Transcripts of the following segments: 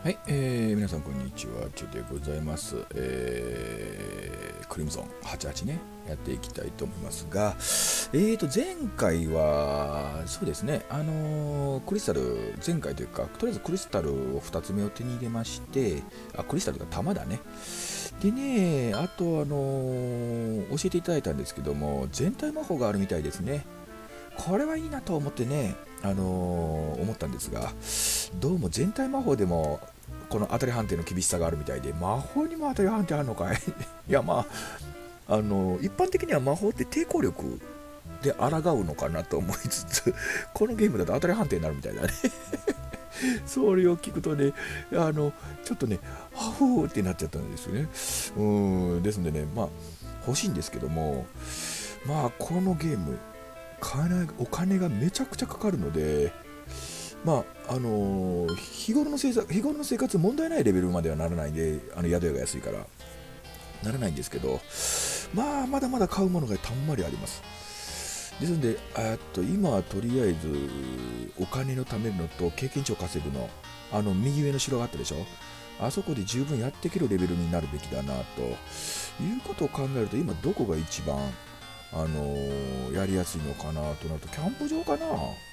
はい、皆さんこんにちは、チュでございます。クリムゾン88ね、やっていきたいと思いますが、前回は、そうですね、クリスタル、前回というか、とりあえずクリスタルを2つ目を手に入れまして、クリスタルが玉だね。でね、あと、教えていただいたんですけども、全体魔法があるみたいですね。これはいいなと思ってね、思ったんですが、どうも全体魔法でもこの当たり判定の厳しさがあるみたいで、魔法にも当たり判定あるのかいいや、まあ、一般的には魔法って抵抗力で抗うのかなと思いつつ、このゲームだと当たり判定になるみたいだねそれを聞くとね、ちょっとね、ハフーってなっちゃったんですよね。ですんでね、まあ、欲しいんですけども、まあ、このゲーム、お金がめちゃくちゃかかるので、まあ日頃の生活問題ないレベルまではならないんで、宿屋が安いからならないんですけど、まあまだまだ買うものがたんまりあります。ですので、今はとりあえずお金の貯めるのと経験値を稼ぐの、右上の城があったでしょ。あそこで十分やっていけるレベルになるべきだなということを考えると、今どこが一番やりやすいのかなとなると、キャンプ場かな。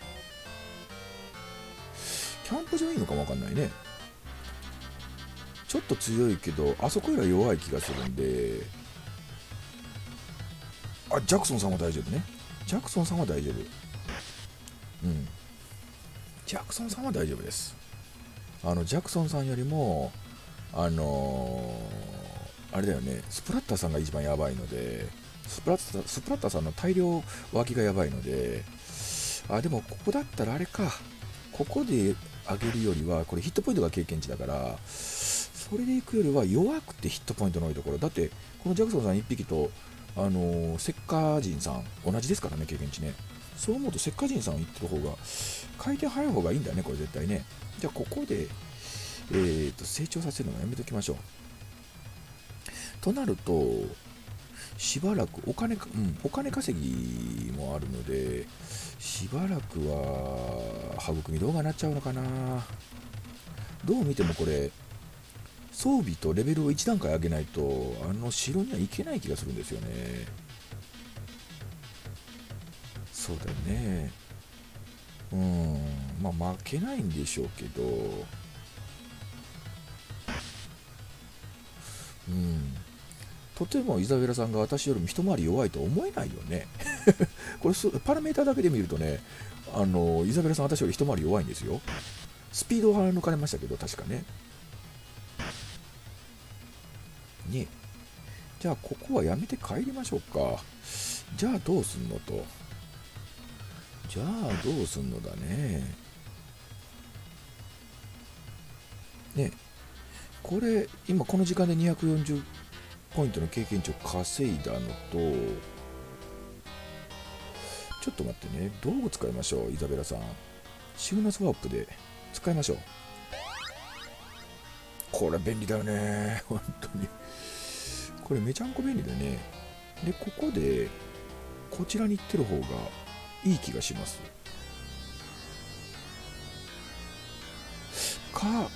キャンプ場いいのかもわかんないね。ちょっと強いけど、あそこよりは弱い気がするんで、ジャクソンさんは大丈夫ね。ジャクソンさんは大丈夫。うん。ジャクソンさんは大丈夫です。ジャクソンさんよりも、あれだよね、スプラッターさんが一番やばいので、スプラッターさんの大量脇がやばいので、でもここだったらあれか、ここで上げるよりは、これヒットポイントが経験値だから、それでいくよりは弱くてヒットポイントの多いところ。だって、このジャクソンさん1匹と、石化人さん、同じですからね、経験値ね。そう思うと、石化人さん行ってる方が、回転早い方がいいんだね、これ絶対ね。じゃあ、ここで、成長させるのはやめときましょう。となると、しばらくお金稼ぎもあるので、しばらくは育み動画になっちゃうのかな。どう見てもこれ、装備とレベルを1段階上げないと、城には行けない気がするんですよね。そうだよね。まあ負けないんでしょうけど、うん。とてもイザベラさんが私よりも一回り弱いと思えないよね。これパラメーターだけで見るとね、イザベラさん私より一回り弱いんですよ。スピードは抜かれましたけど、確かね。ね。じゃあ、ここはやめて帰りましょうか。じゃあ、どうすんのと。じゃあ、どうすんのだね。ね。これ、今この時間で240ポイントの経験値を稼いだのと、ちょっと待ってね。道具使いましょう、イザベラさん。シグナスワープで使いましょう。これ便利だよね。本当に。これめちゃんこ便利だね。で、ここで、こちらに行ってる方がいい気がします。か、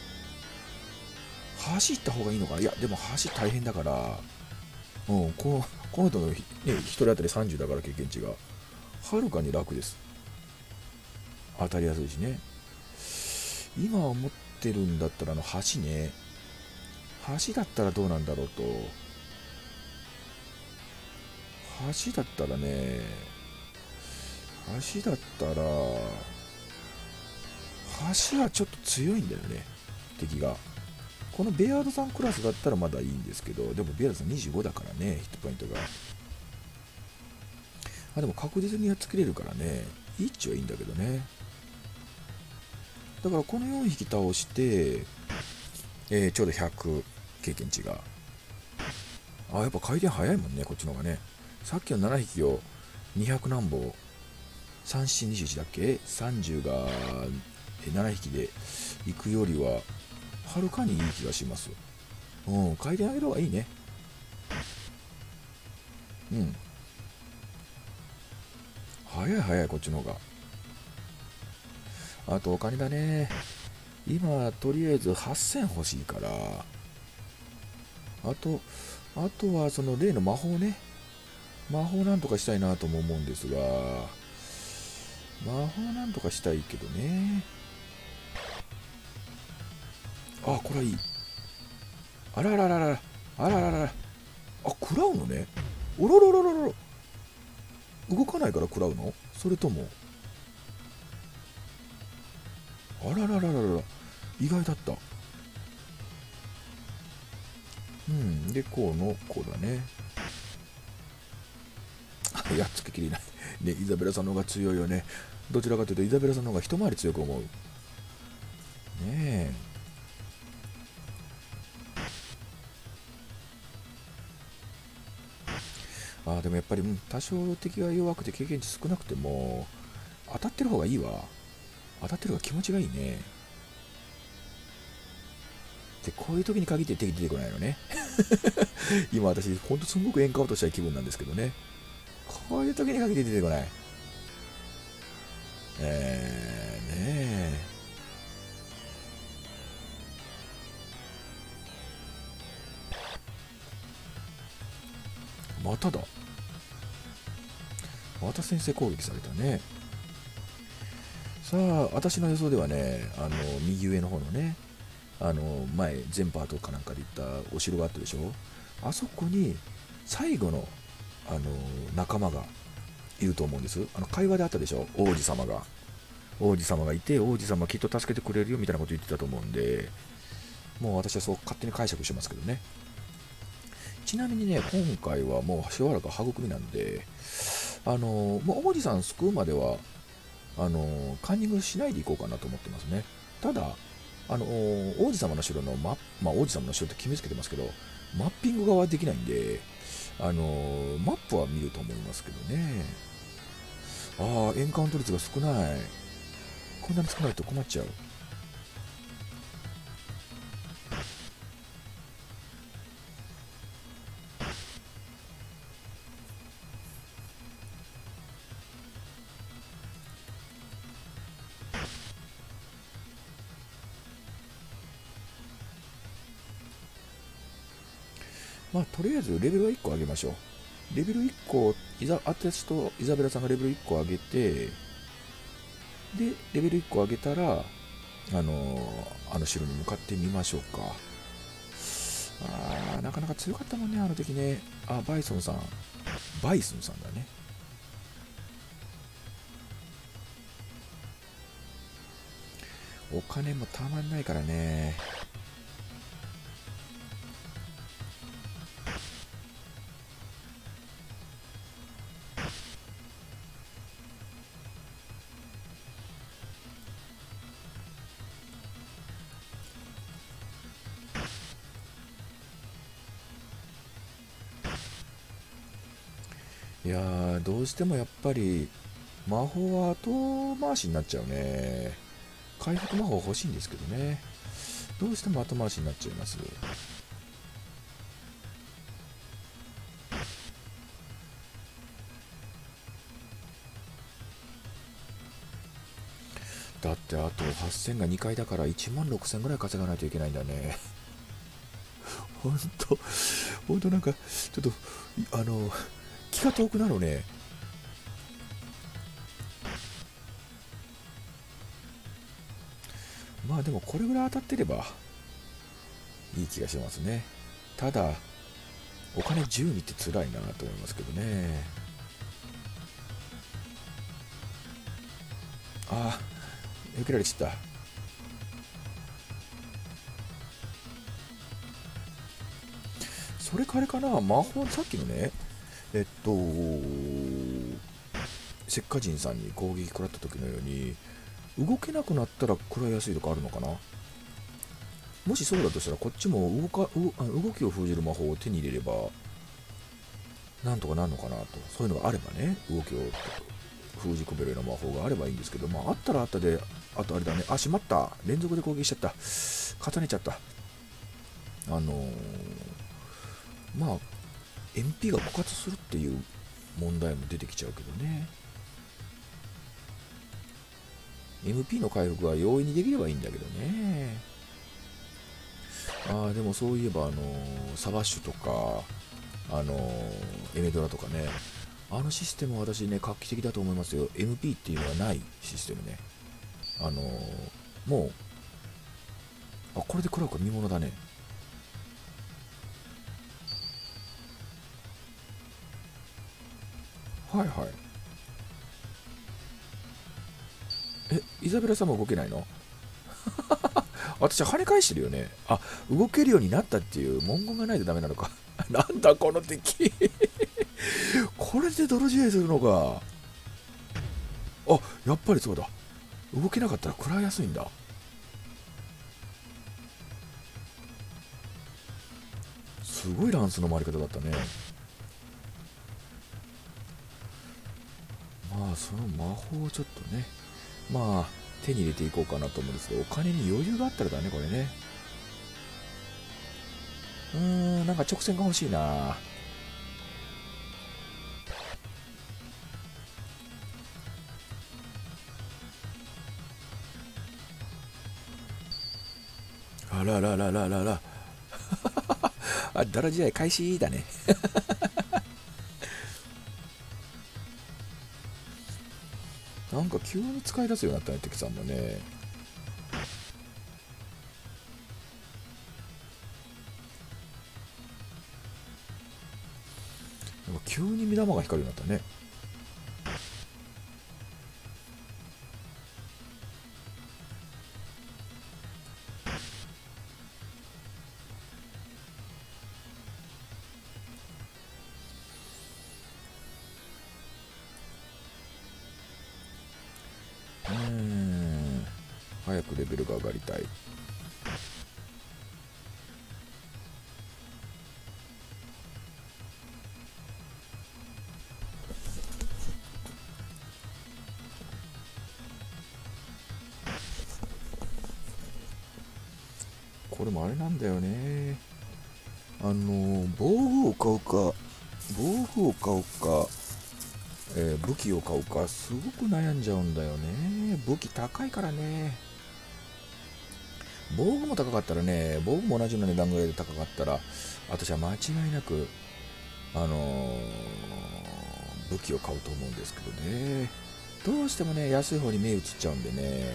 橋行った方がいいのかな。いや、でも橋大変だから、この人の、ね、1人当たり30だから経験値が、はるかに楽です。当たりやすいしね。今思ってるんだったら橋ね。橋だったらどうなんだろうと。橋だったらね、橋だったら、橋はちょっと強いんだよね、敵が。このベアードさんクラスだったらまだいいんですけど、でもベアードさん25だからね、ヒットポイントが。でも確実にやっつけれるからね、いいっちゃいいんだけどね。だからこの4匹倒して、ちょうど100経験値が。やっぱ回転早いもんね、こっちの方がね。さっきの7匹を200何本、3、7、21だっけ ?30 が7匹で行くよりは、はるかにいい気がします。回転上げる方がいいね。うん。早い早い、こっちの方が。あとお金だね。 今とりあえず8000欲しいから、あとはその例の魔法ね、魔法なんとかしたいなとも思うんですが、魔法なんとかしたいけどね。あ、これはいい。あららららら、あらららら、あ、食らうのね。おろろろろろ、動かないから食らうの？それとも、あららららら、意外だった。うん、で、こうだね。やっつけきれない。ね、イザベラさんの方が強いよね。どちらかというと、イザベラさんの方が一回り強く思う。ねえ。でもやっぱり、多少敵が弱くて経験値少なくても、当たってる方がいいわ。当たってる方が気持ちがいいね。で、こういう時に限って敵出てこないのね。今私、ほんとすごくエンカウントしたい気分なんですけどね。こういう時に限って出てこない。ねえ。まただ。また先制攻撃されたね。さあ、私の予想ではね、右上の方のね、前、全パートかなんかで行ったお城があったでしょ。あそこに、最後の、仲間がいると思うんです。会話であったでしょ、王子様が。王子様がいて、王子様きっと助けてくれるよみたいなこと言ってたと思うんで、もう私はそう勝手に解釈してますけどね。ちなみにね、今回はもうしばらく育みなんで、もう王子さん救うまでは、カンニングしないでいこうかなと思ってますね。ただ、王子様の城の王子様の城って決めつけてますけど、マッピング側はできないんで、マップは見ると思いますけどね。エンカウント率が少ない。こんなに少ないと困っちゃう。とりあえずレベルは1個上げましょう。レベル1個、私とイザベラさんがレベル1個上げて、で、レベル1個上げたら、あの城に向かってみましょうか。なかなか強かったもんね、あの時ね。バイソンさん。バイソンさんだね。お金もたまんないからね。いやー、どうしてもやっぱり魔法は後回しになっちゃうね。回復魔法欲しいんですけどね。どうしても後回しになっちゃいます。だってあと8000が2回だから1万6000ぐらい稼がないといけないんだね。ほんとなんか、ちょっと、気が遠くなるね。でもこれぐらい当たってればいい気がしますね。ただ、お金12って辛いなと思いますけどね。避けられちゃった。それかあれかな、魔法、さっきのね、石化人さんに攻撃食らった時のように、動けなくなったら食らいやすいとかあるのかな。もしそうだとしたら、こっちも動きを封じる魔法を手に入れれば、なんとかなるのかなと。そういうのがあればね、動きを封じ込めるような魔法があればいいんですけど、あったらあったで、あとあれだね、しまった。連続で攻撃しちゃった。重ねちゃった。MP が枯渇するっていう問題も出てきちゃうけどね。 MP の回復は容易にできればいいんだけどね。でもそういえばサバッシュとかエメドラとかね、あのシステムは私ね画期的だと思いますよ。 MP っていうのはないシステムね。もうこれでクラウカ見物だね。はいはい。イザベラさんも動けないの？私跳ね返してるよね。動けるようになったっていう文言がないとダメなのか。なんだこの敵。これで泥仕合するのか。やっぱりそうだ。動けなかったら食らいやすいんだ。すごいランスの回り方だったね。その魔法をちょっとね、手に入れていこうかなと思うんですけど、お金に余裕があったらだね、これね。なんか直線が欲しいな。あらららららら。泥仕合開始だね。なんか急に使い出すようになったね、敵さんもね。なんか急に目玉が光るようになったね。早くレベルが上がりたい。これもあれなんだよね。防具を買うか、武器を買うか、すごく悩んじゃうんだよね。武器高いからね。防具も高かったらね、防具も同じような値段ぐらいで高かったら、私は間違いなく、武器を買うと思うんですけどね。どうしてもね、安い方に目移っちゃうんでね。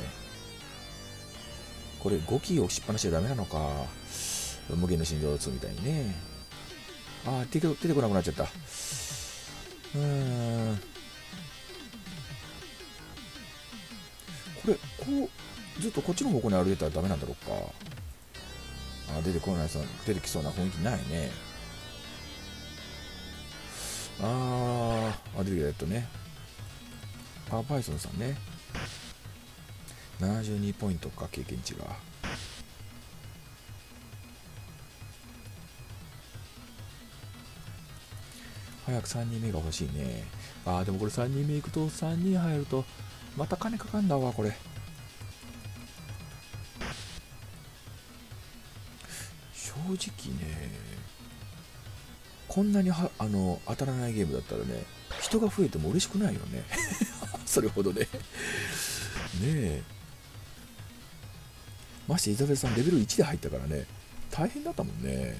これ5機置きっぱなしじゃダメなのか。無限の心臓2みたいにね。出てこなくなっちゃった。これ、ずっとこっちの方向に歩いてたらダメなんだろうか。出てこないさ、出てきそうな雰囲気ないね。出てきたやっとね。パイソンさんね。72ポイントか、経験値が。早く3人目が欲しいね。でもこれ3人目行くと、3人入ると、また金かかんだわ、これ。正直ね、こんなに当たらないゲームだったらね、人が増えても嬉しくないよね。それほどね。ねえ。ましてイザベルさんレベル1で入ったからね、大変だったもんね。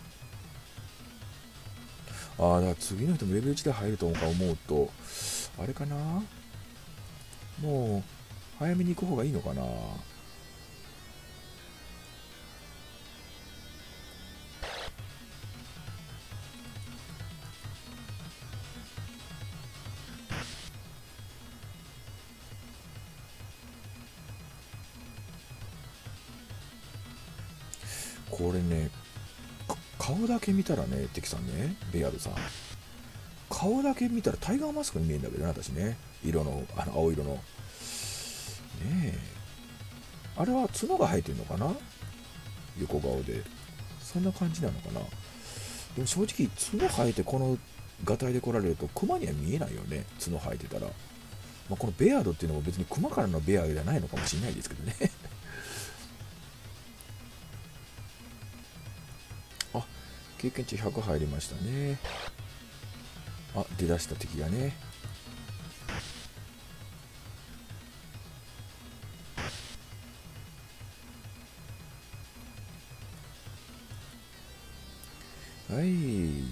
だから次の人もレベル1で入ると思うと、あれかな、もう早めに行く方がいいのかな。これね、顔だけ見たらね、敵さんね、ベアードさん。顔だけ見たらタイガーマスクに見えるんだけどね、私ね。色の、青色の。ねえ。あれは角が生えてるのかな、横顔で。そんな感じなのかな。でも正直、角生えてこのガタイで来られると、クマには見えないよね、角生えてたら。このベアードっていうのも別にクマからのベアードじゃないのかもしれないですけどね。経験値100入りましたね。出だした敵がね。 はい、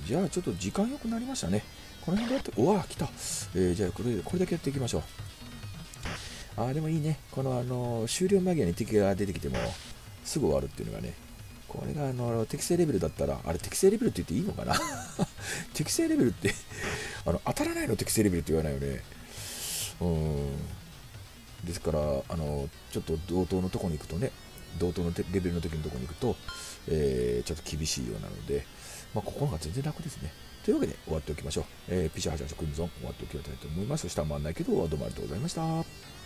じゃあちょっと時間よくなりましたね。この辺でやって、うわ、来た。じゃあこれだけやっていきましょう。でもいいね。この終了間際に敵が出てきてもすぐ終わるっていうのがね、これが適正レベルだったら、あれ適正レベルって言っていいのかな適正レベルって当たらないの適正レベルって言わないよね。うん。ですから、ちょっと同等のとこに行くとね、同等のレベルの時のとこに行くと、ちょっと厳しいようなので、ここの方が全然楽ですね。というわけで終わっておきましょう。ピシャハシャシャクンゾン終わっておきたいと思います。下回んないけど、どうもありがとうございました。